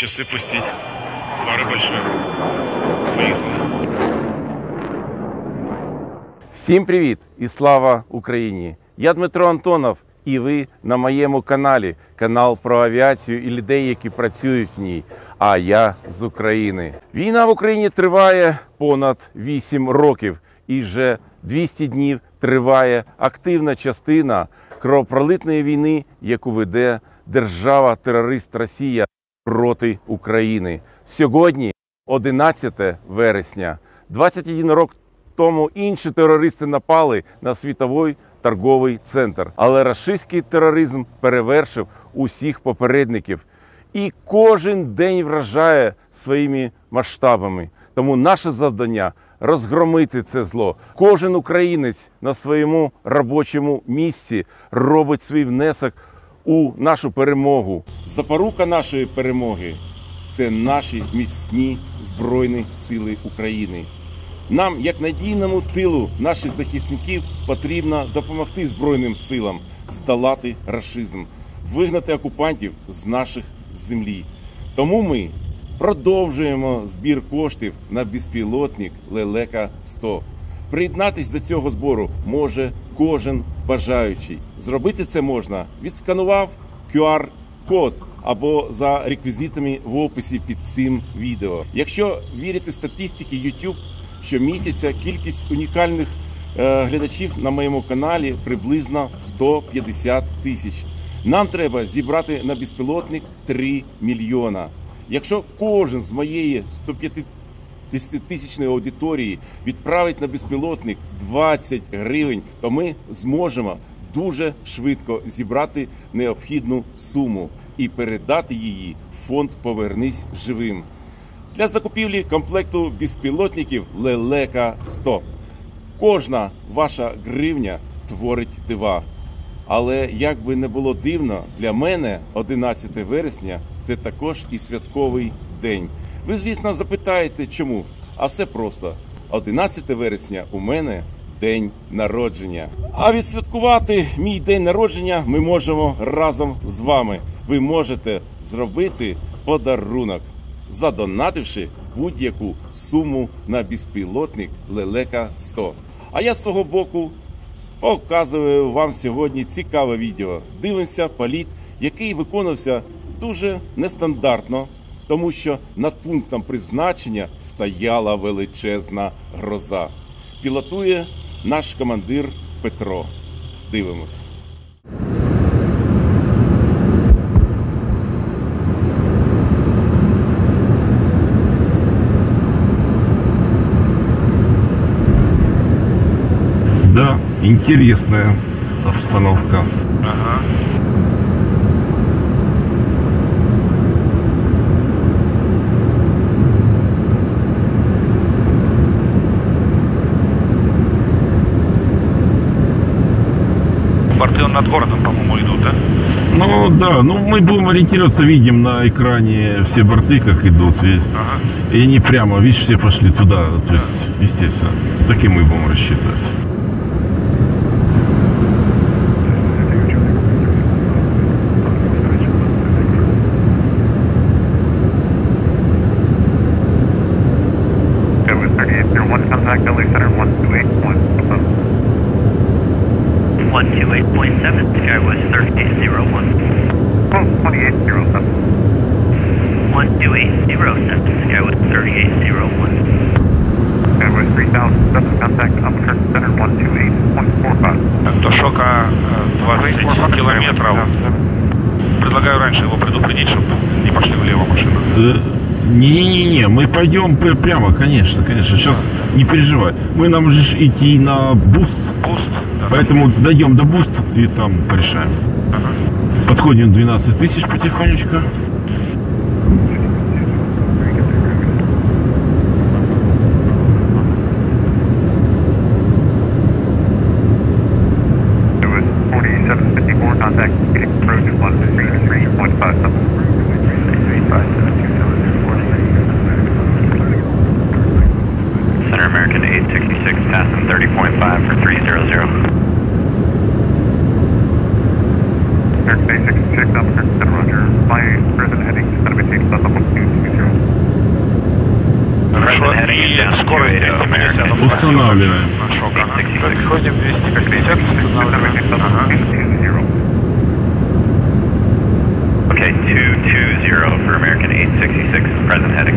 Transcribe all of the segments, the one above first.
Часы пустить. Пара большая. Поехали. Всім привіт і слава Україні! Я Дмитро Антонов і ви на моєму каналі. Канал про авіацію і людей, які працюють в ній. А я з України. Війна в Україні триває понад 8 років. І вже 200 днів триває активна частина кровопролитної війни, яку веде держава-терорист Росія проти України. Сьогодні, 11 вересня, 21 рік тому інші терористи напали на світовий торговий центр. Але рашистський тероризм перевершив усіх попередників. І кожен день вражає своїми масштабами. Тому наше завдання – розгромити це зло. Кожен українець на своєму робочому місці робить свій внесок у нашу перемогу. Запорука нашої перемоги – це наші міцні Збройні Сили України. Нам, як надійному тилу наших захисників, потрібно допомогти Збройним силам здолати рашизм, вигнати окупантів з наших землі. Тому ми продовжуємо збір коштів на безпілотник Лелека-100. Приєднатись до цього збору може кожен бажаючий. Зробити це можна, відсканував QR-код або за реквізитами в описі під цим відео. Якщо вірити статистиці YouTube, щомісяця кількість унікальних глядачів на моєму каналі приблизно 150 тисяч. Нам треба зібрати на безпілотник 3 мільйона. Якщо кожен з моєї 150-тисячної аудиторії відправить на безпілотник 20 гривень, то ми зможемо дуже швидко зібрати необхідну суму і передати її в фонд «Повернись живим» для закупівлі комплекту безпілотників Лелека-100. Кожна ваша гривня творить дива. Але, як би не було дивно, для мене 11 вересня – це також і святковий день. Ви, звісно, запитаєте, чому? А все просто. 11 вересня у мене день народження. А відсвяткувати мій день народження ми можемо разом з вами. Ви можете зробити подарунок, задонативши будь-яку суму на безпілотник Лелека-100. А я з свого боку показую вам сьогодні цікаве відео. Дивимося політ, який виконався дуже нестандартно, тому що над пунктом призначення стояла величезна гроза. Пілотує наш командир Петро. Дивимось. Да, интересная обстановка. Ага. Порты над городом, по-моему, идут, да? Ну да, ну мы будем ориентироваться, видим на экране все борты, как идут. Ага. И они прямо, видишь, все пошли туда. То есть, естественно, так и мы будем рассчитывать. Contact LA Center 128.7. 128.7, Skywest 3801. 2807. 12807, Skywest 3801. Skywest 3007, contact Albuquerque Center 128.45. До Шока 20 километров. Предлагаю раньше его предупредить, чтобы не пошли влево машины. Не-не-не, мы пойдем прямо, конечно. Сейчас не переживай. Нам же идти на буст. Буст? Да. Поэтому дойдем до буст и там порешаем. Ага. Подходим 12 тысяч потихонечку. Contact approach 133.57. Center American 866, passing 30.5 for 300. American 866, Albuquerque, Roger. My Скорость 250. Устанавливаем. Шока. Подходим 250, устанавливаем. Okay, 220 for American 866, present heading.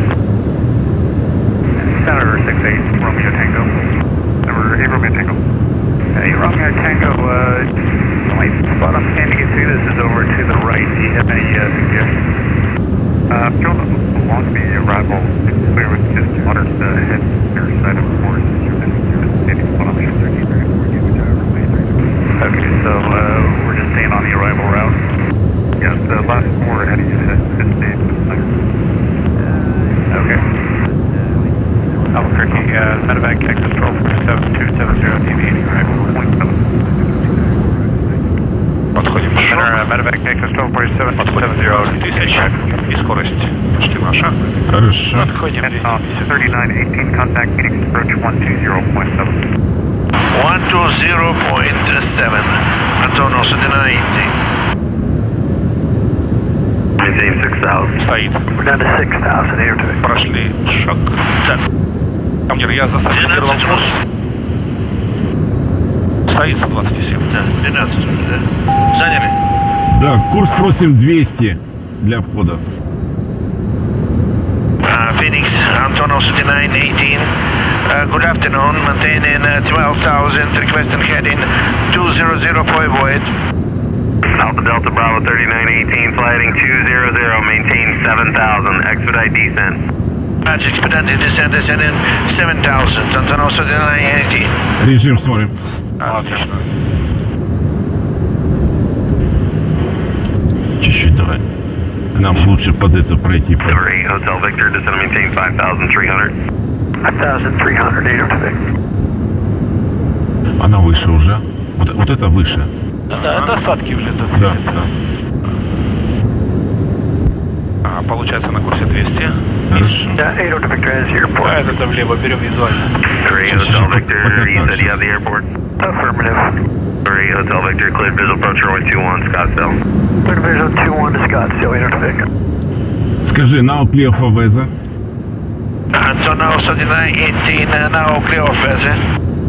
Senator 68, Romeo Tango. Number 8 Romeo Tango. Hey, Romeo Tango, the only spot I'm standing to this is over to the right. Do you have any suggestions? Going along the arrival, it's clear with just water to the head rear side of the course. Okay, so we're just staying on the arrival route. Yes, the last 4 ahead of you has stayed. Okay. Albuquerque, medevac Texas Control 7270, deviating arrival 1.7. Подходим. Medevac Texas Control Подходим 2000. И скорость почти наша. Хорошо. Подходим 250. 3918, contact Phoenix approach 120.7. 120.7. Antonio 7980. Maintain 6000. Стоит. We're down to 6,000 air to Прошли шаг. Так. Командир, я застопировал 12 курс. Стоит 127. Да, 12 уже, да. Заняли? Да, курс просим 200 для входа. Phoenix, Antonio 7918. Good afternoon, maintaining 12,000, requesting heading 200 for void. Alpha Delta Bravo 3918, flighting 200, maintain 7000, expedite descent. Patch expedited descent, descending 7,000, Antonio 7918. Режим смотрим. Отлично. Чуть-чуть давай. Нам лучше под это пройти. Number 8 Hotel Victor, descend and maintain 5300. 5,300 air to Victor. Она выше уже. Вот это выше. Да, это осадки уже тут Да, светятся. да. Получается на курсе 200. Хорошо. Yeah, 8 to Victor has your А airport. это влево берем визуально. Number 8 Hotel Victor, you said you have the airport. Affirmative. Number 8 Hotel Victor, cleared visual approach runway 21, Scottsdale. Clear visual 21 to Scottsdale, 8 to Victor. Скажи, now clear for weather. Antonio 7918, now clear of weather.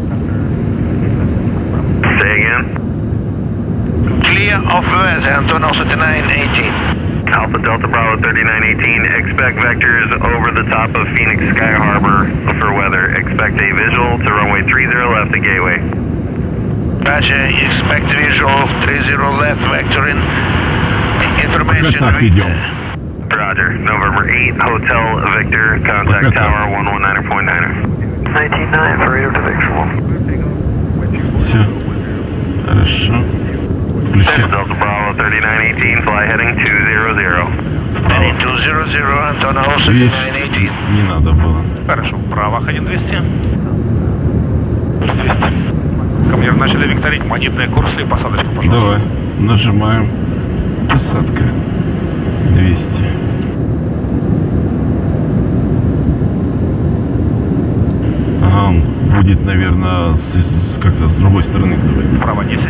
Say again. Clear of weather, Antonio 7918. Alpha Delta Bravo 3918, expect vectors over the top of Phoenix Sky Harbor for weather. Expect a visual to runway 30 left the gateway. Roger, expect visual 30 left vectoring. Information. Пока так идем. Roger. November 8 Hotel Victor, contact Пока так. tower 119.9. 19.9 for 8 to Victor. Все. Хорошо. Alpha Включаем. Delta Bravo 3918, fly heading 200. Heading 200, Antonio Видишь, 7918. не надо было. Хорошо. Право, 1200. Курс 200. Командир, начали викторить монетные курсы и посадочку, пожалуйста. Давай. Нажимаем. Посадка. 200. Ага, он будет, наверное, как-то с другой стороны заводить. Право 10.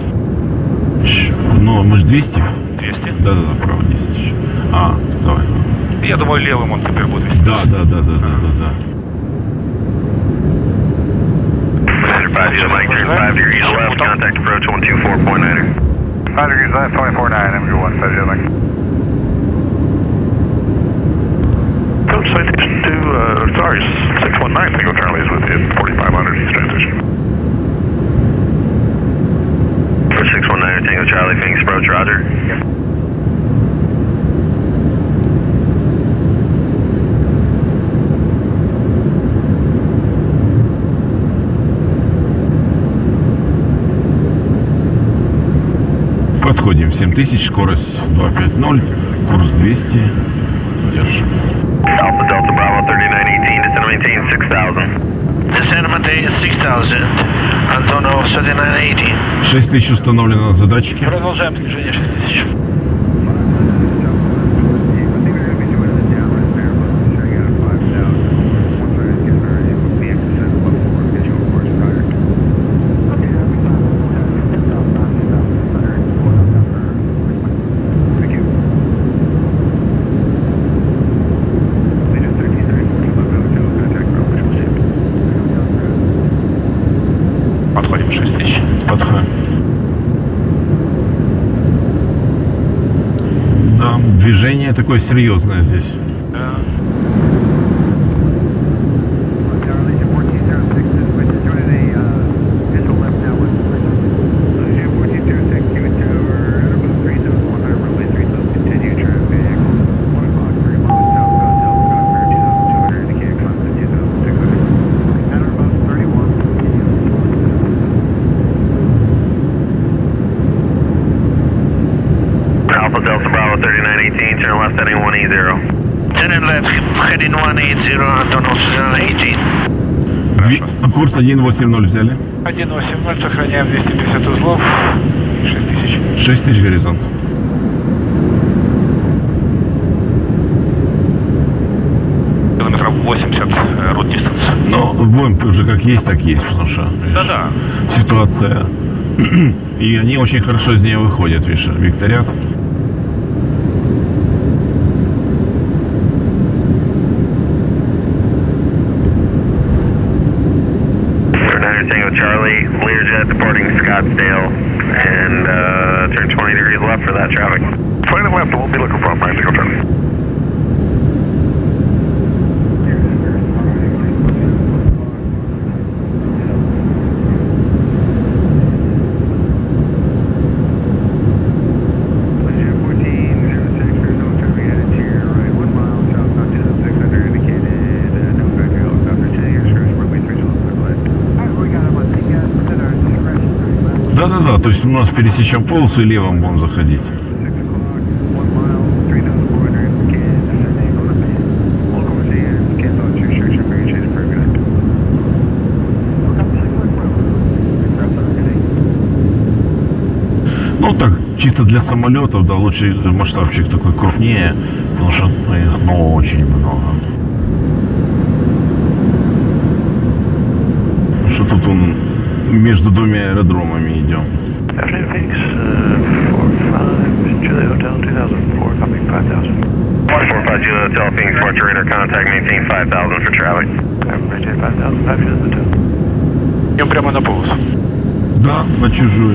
Ну, мы же 200? 200. Да-да-да, право 10 еще. А, давай. Я думаю, левым он теперь будет вести. Да. Roger, 5 Mike, turn 5 degrees left, contact approach 124.9. 5 degrees left, 24.9, MG1, 70. Coach Citation 2, sorry, 619 Tango Charlie is with you, 4500 East Transition. For 619 Tango Charlie, Phoenix approach, roger. Подходим. 7000, скорость 250, курс 200. Держим. Alpha Delta Bravo 3918, descend and maintain 6000. Descend maintain 6000, Antonio 7918. 6000 установлено на задатчике. Продолжаем снижение 6000. такое серьезное здесь. Да. Charlie, 1406 is with you. Joining a visual left now with 1406, you tower, Airbus 371, runway 30, continue traffic, 1 o'clock, 3 miles southbound, Delta Skyfair 2200, indicated climb to 2600. Airbus 31. Alpha Delta Bravo 3918, turn left heading 180. Turn left, heading 180, Antonov 2018. Курс 180 взяли. 180, сохраняем 250 узлов. 6000. 6000 горизонт. Километров 80 route distance. Но будем уже как есть, так есть, потому что видишь, Да-да. ситуация. И они очень хорошо из нее выходят, видишь, викторят. Tango Charlie, Learjet departing Scottsdale, and turn 20 degrees left for that traffic. 20 left, we'll be looking for Tango Charlie. Да-да-да, то есть у нас пересечем полосу и левым будем заходить. Ну так, чисто для самолетов, да, лучше масштабчик такой крупнее, потому что их очень много. Что тут он между двумя аэродромами идем. Afternoon, Phoenix, 45, Julia Hotel, 2004, coming 5000. 145 Julia Hotel, Phoenix, Departure radar contact, maintain 5000 for traffic. Maintain 5000, 5 Julia Hotel. Идем прямо на полосу. Да, на чужую.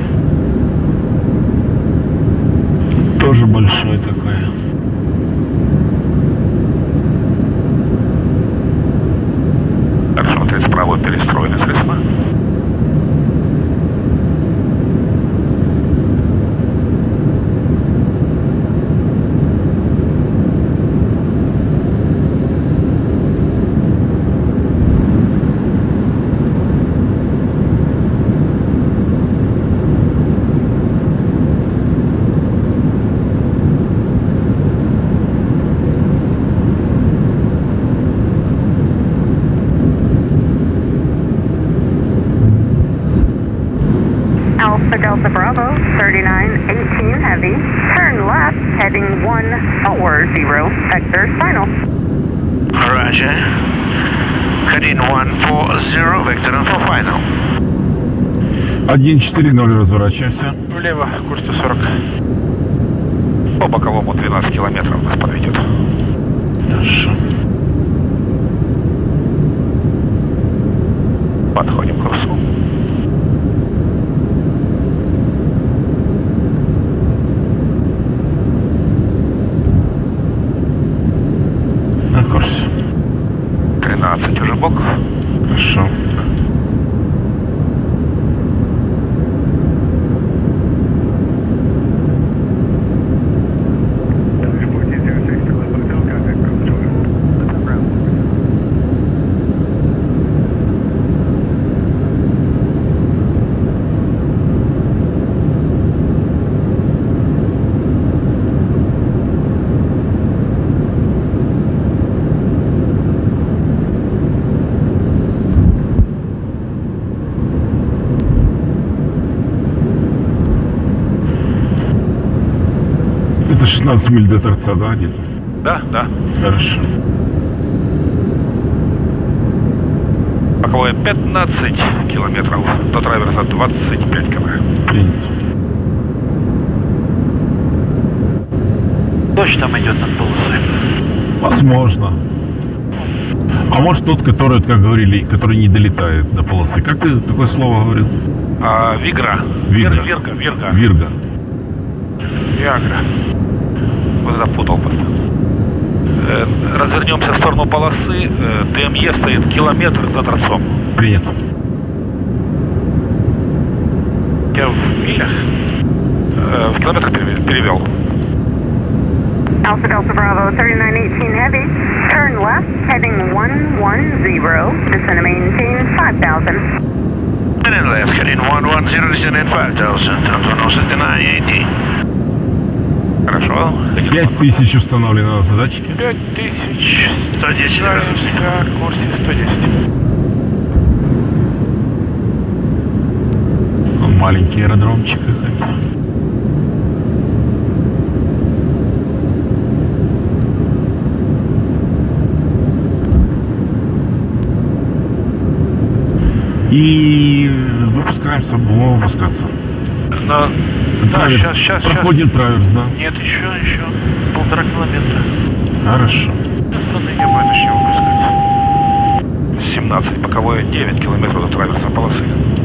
Тоже большой такой. Так, смотреть справа перестроены средства. Alpha Delta Bravo, 3918 heavy, turn left, heading 140, vector final. Roger. Heading 140, vector for final. 140 разворачиваемся. Влево, курс 140. По боковому 12 километров нас подведет. Хорошо. Подходим к курсу. На курсе. 13 уже бок. Хорошо. Это 16 миль до торца, да, где-то? Да, да. Хорошо. Боковое 15 километров. До траверса 25 км. Принято. Дождь там идет над полосой. Возможно. А может тот, который, как говорили, который не долетает до полосы. Как ты такое слово говорил? Вигра. Вирга. Вирга. Вирга. Виагра. Вот это путал. Развернемся в сторону полосы. ДМЕ стоит километр за торцом. Принято. Я в милях. В километр перевел. Alpha Delta Bravo 3918 Heavy. Turn left, heading 110. Descend and maintain 5000. Turning left, heading 110, descending 5000. Antonov 7980. Хорошо. 5000 установлено на задатчике. 5000. 110 Ставимся, курсе 110. Маленький аэродромчик какой-то. И выпускаемся, будем выпускаться. Да, Траверс. сейчас. Проходим траверс, да? Нет, еще 1,5 километра. Хорошо. Остальные мы начнем выпускаться. 17, боковое 9 километров до траверса полосы.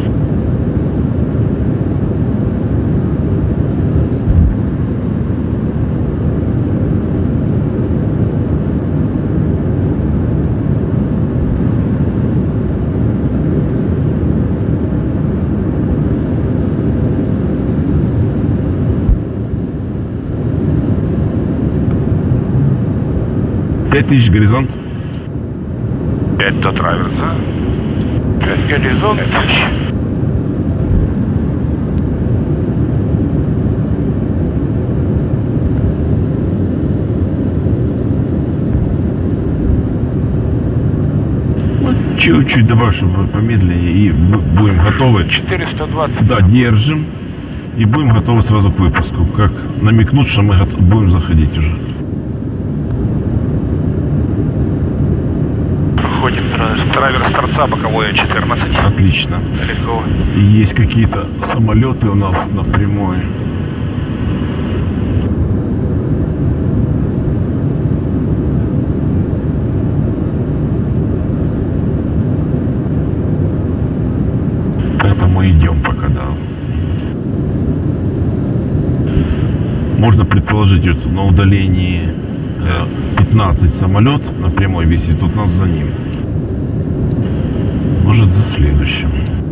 Тысяч горизонт. 5 до траверса. Горизонт. Чуть-чуть добавь, чтобы помедленнее, и будем готовы. 420. Да, держим. И будем готовы сразу к выпуску. Как намекнуть, что мы будем заходить уже. Проходим траверс. Траверс торца, боковое 14. Отлично. Далеко. И есть какие-то самолеты у нас на прямой. Поэтому идем пока, да. Можно предположить, что на удалении 15 самолет на прямой висит, тут нас за ним. Может, за следующим.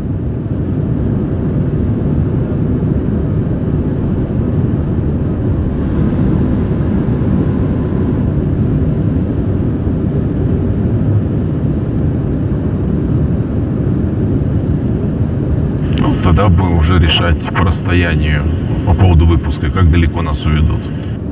Ну, тогда будем уже решать по расстоянию по поводу выпуска, как далеко нас уведут.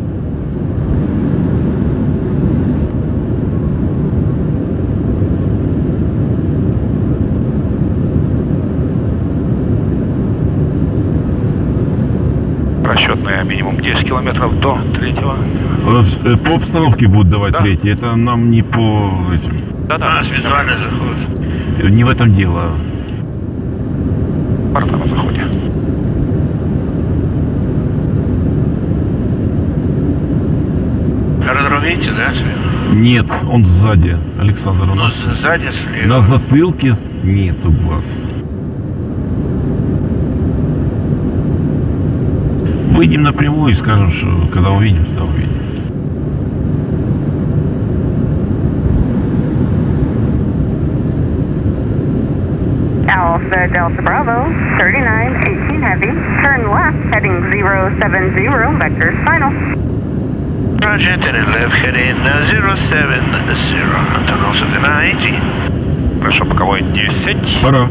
Расчетная минимум 10 километров до третьего. По обстановке будут давать Да. третий. Это нам не по этим. Да-да. визуальный заход. Не в этом дело. Порта на заходе. Аэродром видите, да, слева? Нет, он сзади. Александр, у Ну, нас сзади слева. на затылке нету глаз. Выйдем напрямую и скажем, что когда увидим, тогда увидим. Alpha Delta Bravo 3918 Heavy. Turn left, heading 070. Vector final. Roger, turning left, heading 070. Antonov 7980. Хорошо, боковое 10. Пора.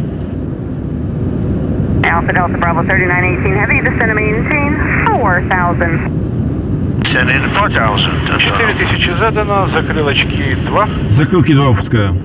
Alpha Delta Bravo 3918 Heavy. Descend and maintain 4000. Sending 4000. 4000 задано, закрылочки 2. Закрылки 2 выпускаю.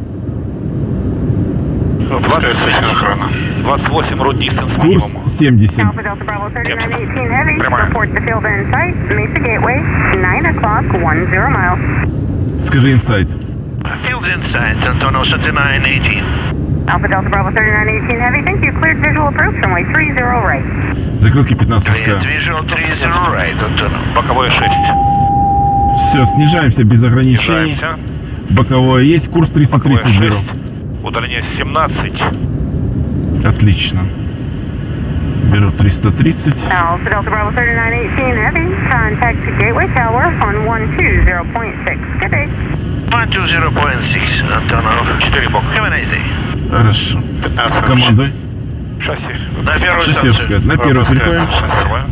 Выпускается синхронно. 28 route distance Курс минимум. 70. Alpha Delta Bravo 3918 Heavy. Прямая. Report the field in sight. Mesa Gateway, 9 o'clock, 10 miles. Скажи инсайт. Field in sight, Antonov 7980. Alpha Delta Bravo 3918 Heavy. Thank you. Cleared visual approach, runway 30 right. Закрылки 15 Cleared выпускаю. visual 30 right, Antonov. Боковое 6. Все, снижаемся без ограничений. Снижаемся. Боковое есть. Курс Боковое 330 беру. 6. Удаление 17. Отлично. беру 330. Alpha Delta Bravo 3918 Heavy, contact Gateway Tower on 120.6. Good day. 120.6, Антонов. 4 бок. Have a nice day. Хорошо. 15 Командуй. Шасси. На первую Шоссевская. станцию. На первую переходим. Первая.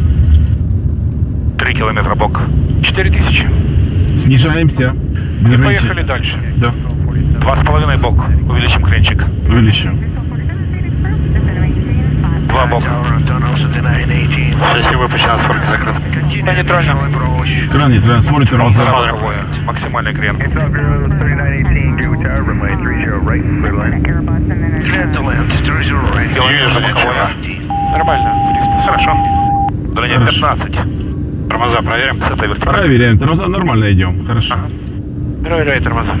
3 километра бок. 4000. Снижаемся. И Без поехали ограничений. дальше. Да. 2,5 бок. Увеличим кренчик. Увеличим. 2 бок. Антонов, 3918. Шасси выпущено, сколько закрыто? Да, нейтрально. Кран нейтрально. Смотрит тормоза. Смотровое. Максимальный крен. It's up here, 3918, Gateway Tower, runway 30 right, clear line. Clear to land, 30 right. Километр боковая. Нормально. Хорошо. Удаление Хорошо. 15. Тормоза проверим. С этой вертикали. Проверяем. Тормоза нормально идем. Хорошо. Проверяй тормоза.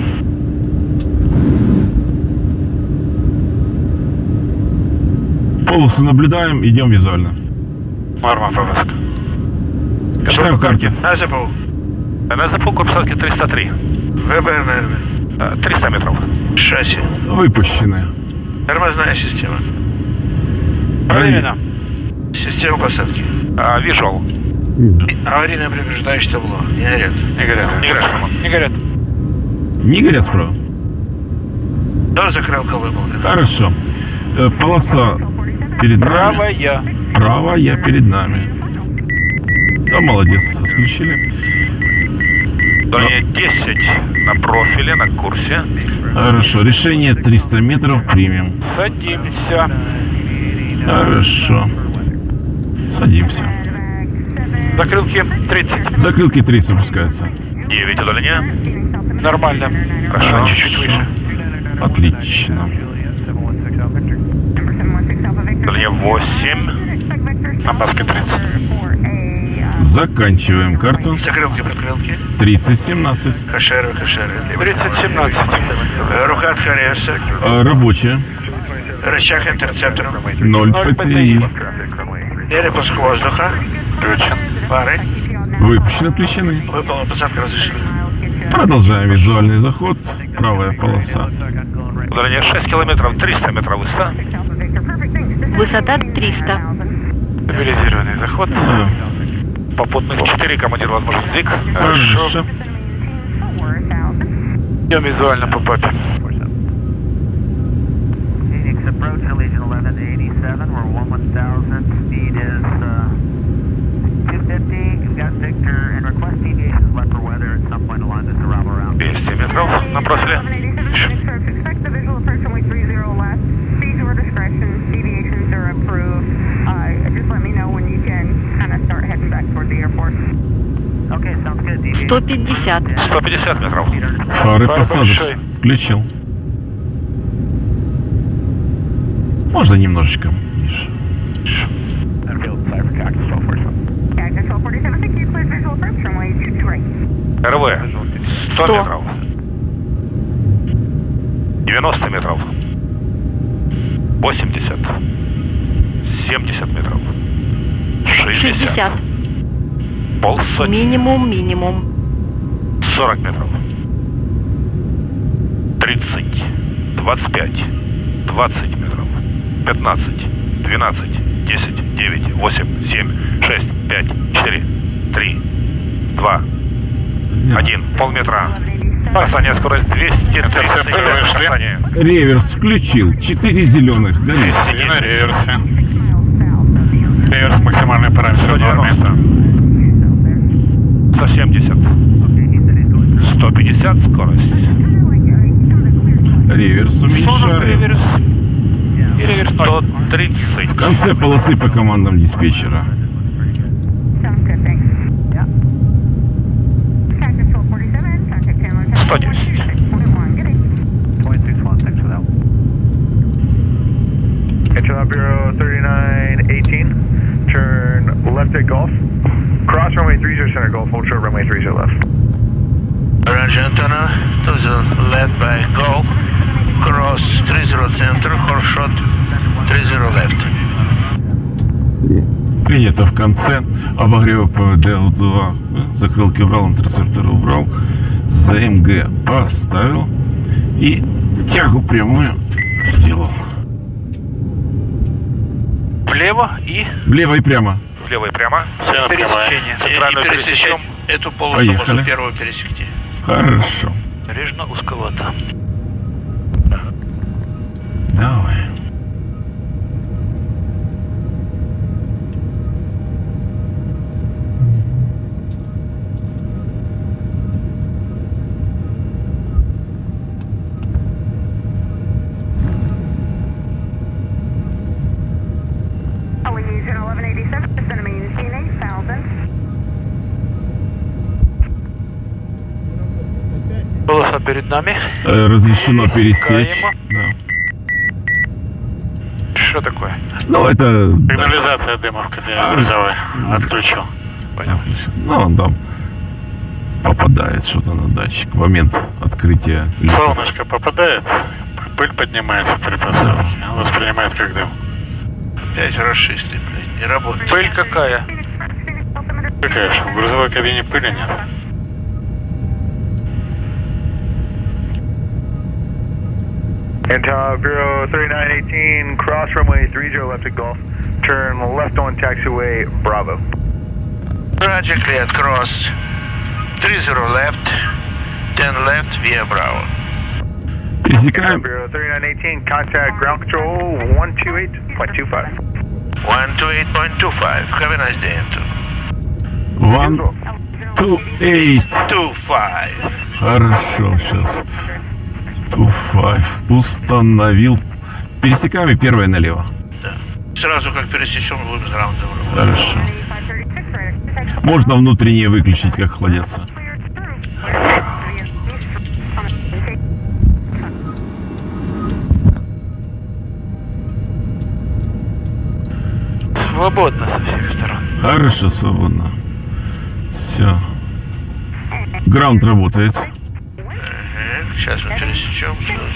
Полосу наблюдаем. Идем визуально. Норма ПВС. Считаем карты. На запол. На запугу посадки 303. ВБР, наверное. 300 метров. Шасси. Выпущены. Тормозная система. Проверено. Система посадки. Вижу. Аварийное предупреждающее табло. Не горят. Не горят. Не горят, Роман. Не горят. Не горят справа? До закрылка выполнена. Хорошо. Полоса перед нами. Правая. Правая перед нами. Да, молодец. Отключили. Удаление 10 на профиле, на курсе. Хорошо. Решение 300 метров примем. Садимся. Хорошо. Садимся. Закрылки 30. Закрылки 30 опускаются. 9 удаления. Нормально. Хорошо. Чуть-чуть выше. Отлично. Удаление 8. Опаска 30. Заканчиваем карту. Закрылки, предкрылки. 30-17. Кашеры. 30-17. Рука от Хариаса. Рабочая. Рычаг интерцептора. 0 0 ПТИ. Перепуск воздуха. Включен. Пары. Выпущены, отключены. Выполнена посадка разрешена. Продолжаем визуальный заход. Правая полоса. Удаление 6 километров, 300 метров высота. Высота 300. Стабилизированный заход. Попутных 4, командир, возможен сдвиг. Хорошо. Идем визуально по папе. Phoenix approach, Legion 1187, we're 1000, speed is 250, you've got Victor, and request deviations left for weather at some point along this Arabo route. 200 метров на профиле. Expect the visual approach runway 30 left. Speed your discretion. Deviations are approved. Just let me know when you can kind of start heading back toward the airport. Okay, sounds good. 150. 150 метров. Фары Фары посадок. большой. Включил. Можно немножечко ниже. Cactus 1247, thank you. Clear visual approach runway 22 right. РВ. 100 100. метров. 90 метров. 80. 70 метров. 60. 60. Полсотни. Минимум. 40 метров. 30. 25. 20 метров. 15. 12. 10. 9. 8. 7. 6. 5. 4. 3. 2. 1. Полметра. Касание, скорость 230. Касание. Реверс включил. 4 зеленых. Горит. И на реверсе. Реверс максимальный параметр нормы. 170. 150 скорость. Реверс 40 уменьшаем. реверс. И реверс 0. 130. В конце полосы по командам диспетчера. Sounds good, thanks. Yeah. Cactus 1247, contact Chandler Tower. 110. 121, good day. 261, thanks for that. Control Bureau 3918, turn left at Gulf. Cross runway 30 center Gulf, hold short runway 30 left. Roger, Antonov. To the left by Gulf. Cross 30 center, hold short 30 left. Принято в конце. Обогрев ПВД-2. Закрылки убрал, интерцептор убрал. ЗМГ поставил. И тягу прямую сделал. Влево и... Влево и прямо. Влево и прямо. Все Пересечение. Центральную И пересечем пересечем. эту полосу Поехали. можно первого пересекти. Хорошо. Режно узковато. Давай. Oh, we use an 1187, just going to maintain 8,000. Полоса перед нами. Разрешено пересечь. Пересекаемо. Да. Что такое? Ну, это... Сигнализация дымовка грузовая. Отключил. Понял. Ну, он там попадает что-то на датчик в момент открытия. Солнышко попадает, пыль поднимается при посадке. Он воспринимает как дым. Опять расшисты, блядь, не работает. Пыль какая? Какая же? В грузовой кабине пыли нет. Intel Bureau 3918, cross runway 30 left at Gulf. Turn left on taxiway Bravo. Roger, cleared cross. 30 left, 10 left via Bravo. Intel Пересекаем. Bureau 3918, contact ground control 128.25. 128.25. Have a nice day, Anton. 1, 2, 8. 25. Хорошо, сейчас. 2, 5. Установил. Пересекаем и первое налево. Да. Сразу как пересечем, будем с граундом. Хорошо. Можно внутреннее выключить, как холодец. Свободно со всех сторон. Хорошо, свободно. Все. Граунд работает. Сейчас мы пересечем сразу.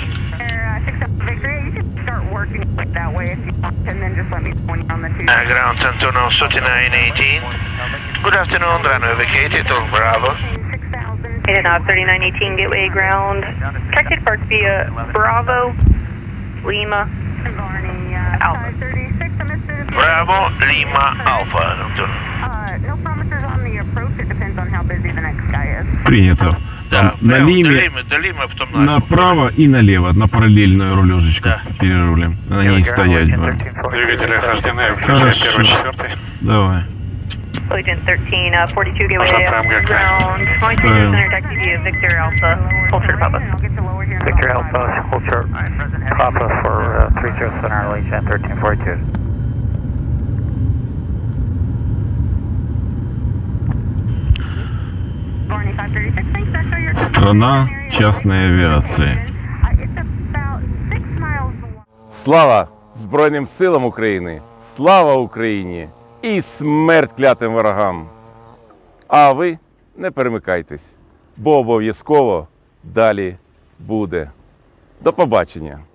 Ground Antonov 3918. Good afternoon, runway vacated on Bravo. Antonov 3918, gateway ground. Detected park via Bravo, Lima, Alpha. Bravo, Lima, Alpha, Anton. No promises on the approach, it depends on how busy the next guy is. Принято. Да, На прямо лиме до Лимы, а потом на Альфу. направо и налево, на параллельную рулежечку Да. перерулим. На ней стоять будем. Двигатели охлаждены, Хорошо. включаем первый, четвертый. Давай. Agent 13, 42 gateway Ставим ground. Going to center taxi via Victor Alpha, hold short Papa. Victor Alpha, hold short Papa for 30 center, Agent 1342. Страна частной авиации. Слава Збройним силам України! Слава Україні! І смерть клятим ворогам! А ви не перемикайтесь, бо обов'язково далі буде. До побачення!